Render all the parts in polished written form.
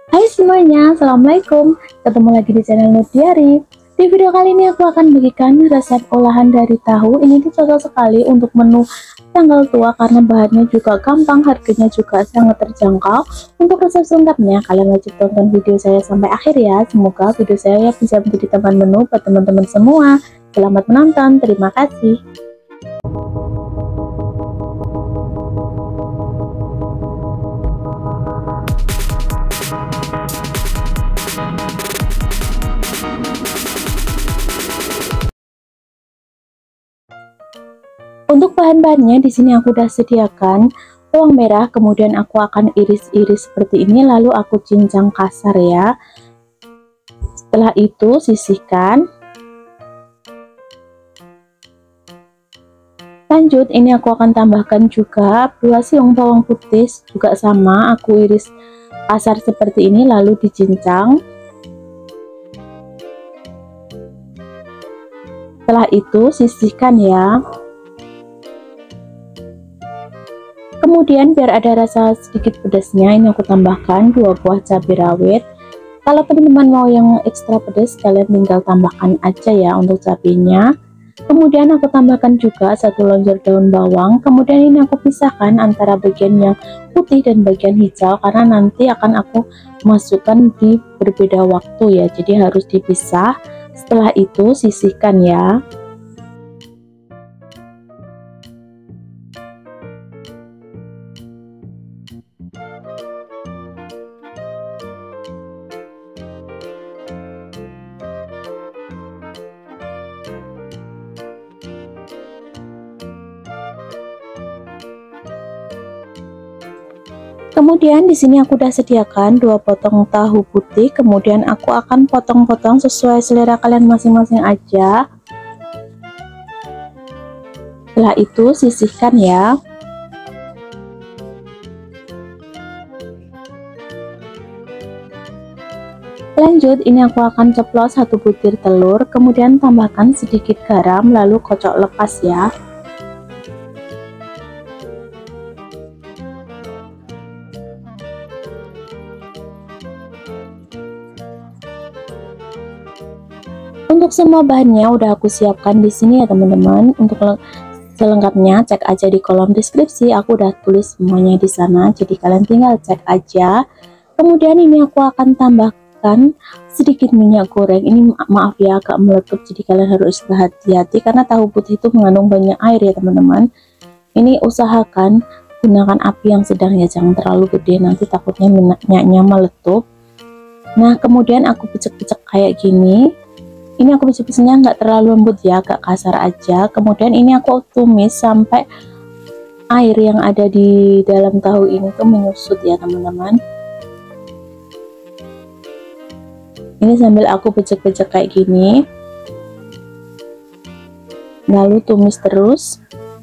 Hai semuanya, Assalamualaikum. Ketemu lagi di channel Nur Diary. Di video kali ini aku akan bagikan resep olahan dari tahu. Ini tuh cocok sekali untuk menu tanggal tua karena bahannya juga gampang, harganya juga sangat terjangkau. Untuk resep selengkapnya, kalian wajib tonton video saya sampai akhir ya. Semoga video saya bisa menjadi teman menu buat teman-teman semua. Selamat menonton, terima kasih. Untuk bahan-bahannya di sini aku udah sediakan bawang merah, kemudian aku akan iris-iris seperti ini, lalu aku cincang kasar ya. Setelah itu sisihkan. Lanjut, ini aku akan tambahkan juga 2 siung bawang putih, juga sama aku iris kasar seperti ini lalu dicincang. Setelah itu sisihkan ya. Kemudian biar ada rasa sedikit pedasnya, ini aku tambahkan 2 buah cabai rawit. Kalau teman-teman mau yang ekstra pedas, kalian tinggal tambahkan aja ya untuk cabenya. Kemudian aku tambahkan juga 1 lonjor daun bawang. Kemudian ini aku pisahkan antara bagian yang putih dan bagian hijau karena nanti akan aku masukkan di berbeda waktu ya, jadi harus dipisah. Setelah itu sisihkan ya. Kemudian di sini aku udah sediakan 2 potong tahu putih, kemudian aku akan potong-potong sesuai selera kalian masing-masing aja. Setelah itu sisihkan ya. Lanjut, ini aku akan ceplos 1 butir telur, kemudian tambahkan sedikit garam, lalu kocok lepas ya. Untuk semua bahannya udah aku siapkan di sini ya teman-teman. Untuk selengkapnya cek aja di kolom deskripsi, aku udah tulis semuanya di sana, jadi kalian tinggal cek aja. Kemudian ini aku akan tambahkan sedikit minyak goreng. Ini maaf ya agak meletup, jadi kalian harus hati-hati karena tahu putih itu mengandung banyak air ya teman-teman. Ini usahakan gunakan api yang sedang ya, jangan terlalu gede, nanti takutnya minyaknya meletup. Nah kemudian aku pecek-pecek kayak gini. Ini aku pecek-peceknya nggak terlalu lembut ya, agak kasar aja. Kemudian ini aku tumis sampai air yang ada di dalam tahu ini tuh menyusut ya teman-teman. Ini sambil aku pecek-pecek kayak gini, lalu tumis terus.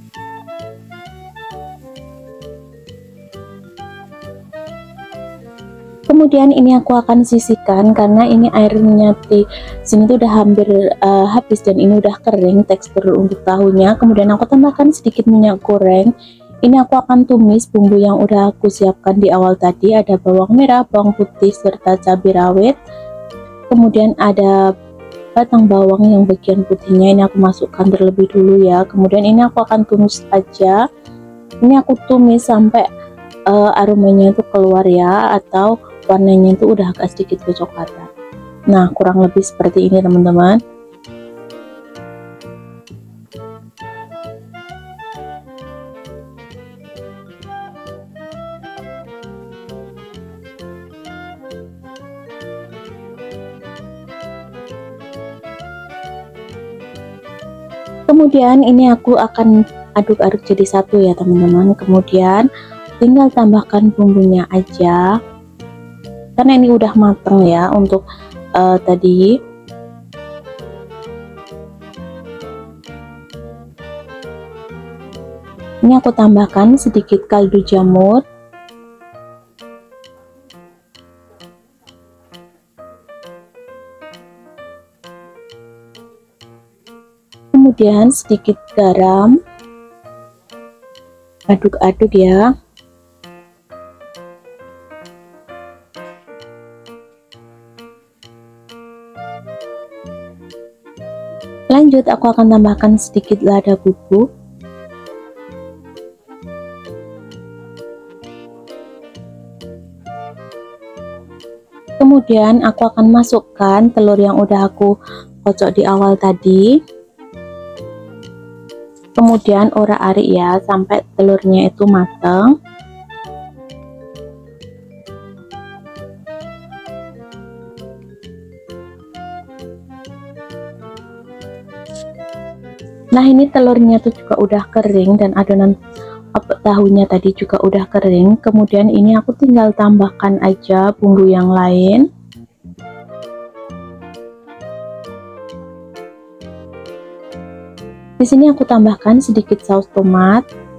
Kemudian ini aku akan sisihkan karena ini airnya di sini tuh udah hampir habis dan ini udah kering tekstur untuk tahunya. Kemudian aku tambahkan sedikit minyak goreng. Ini aku akan tumis bumbu yang udah aku siapkan di awal tadi, ada bawang merah, bawang putih serta cabai rawit. Kemudian ada batang bawang yang bagian putihnya, ini aku masukkan terlebih dulu ya. Kemudian ini aku akan tumis aja. Ini aku tumis sampai aromanya itu keluar ya, atau warnanya itu udah agak sedikit kecoklatan. Nah kurang lebih seperti ini teman-teman. Kemudian ini aku akan aduk-aduk jadi satu ya teman-teman. Kemudian tinggal tambahkan bumbunya aja karena ini udah mateng ya untuk tadi. Ini aku tambahkan sedikit kaldu jamur, kemudian sedikit garam, aduk-aduk ya. Lanjut, aku akan tambahkan sedikit lada bubuk. Kemudian aku akan masukkan telur yang udah aku kocok di awal tadi. Kemudian orak-arik ya sampai telurnya itu matang. Nah, ini telurnya tuh juga udah kering dan adonan tahunya tadi juga udah kering. Kemudian ini aku tinggal tambahkan aja bumbu yang lain. Di sini aku tambahkan sedikit saus tomat.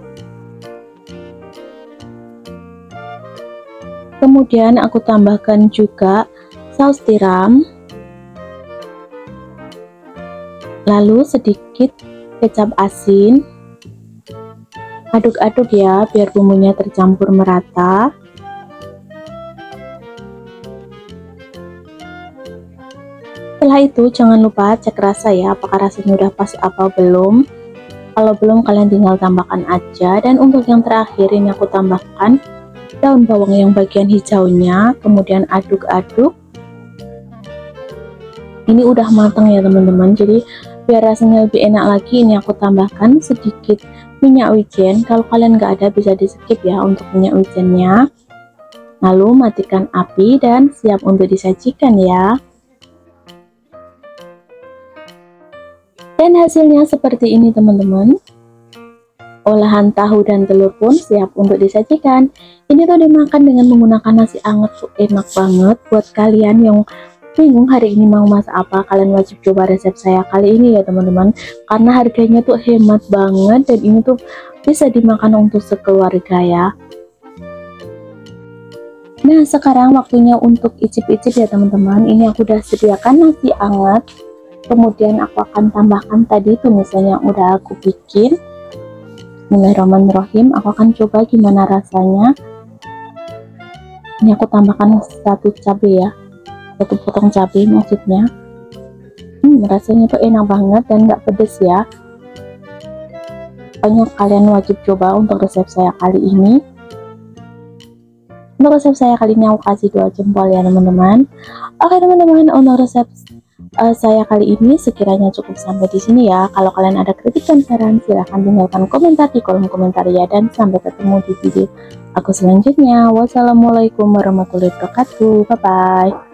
Kemudian aku tambahkan juga saus tiram. Lalu sedikit kecap asin. Aduk-aduk ya biar bumbunya tercampur merata. Setelah itu jangan lupa cek rasa ya, apakah rasanya udah pas apa belum. Kalau belum kalian tinggal tambahkan aja. Dan untuk yang terakhir ini aku tambahkan daun bawang yang bagian hijaunya. Kemudian aduk-aduk. Ini udah matang ya teman-teman, jadi biar rasanya lebih enak lagi ini aku tambahkan sedikit minyak wijen. Kalau kalian nggak ada bisa di skip ya untuk minyak wijennya. Lalu matikan api dan siap untuk disajikan ya. Dan hasilnya seperti ini teman-teman. Olahan tahu dan telur pun siap untuk disajikan. Ini tuh dimakan dengan menggunakan nasi anget tuh enak banget. Buat kalian yang bingung hari ini mau masak apa, kalian wajib coba resep saya kali ini ya teman-teman, karena harganya tuh hemat banget dan ini tuh bisa dimakan untuk sekeluarga ya. Nah, sekarang waktunya untuk icip-icip ya teman-teman. Ini aku udah sediakan nasi anget, kemudian aku akan tambahkan tadi tumisan yang udah aku bikin. Bismillahirrahmanirrahim. Aku akan coba gimana rasanya. Ini aku tambahkan satu cabai ya, satu potong cabai maksudnya. Rasanya tuh enak banget dan nggak pedes ya. Pokoknya kalian wajib coba untuk resep saya kali ini. Untuk resep saya kali ini aku kasih 2 jempol ya teman-teman. Oke teman-teman, untuk resep saya kali ini sekiranya cukup sampai di sini ya. Kalau kalian ada kritik dan saran silahkan tinggalkan komentar di kolom komentar ya. Dan sampai ketemu di video aku selanjutnya. Wassalamualaikum warahmatullahi wabarakatuh. Bye bye.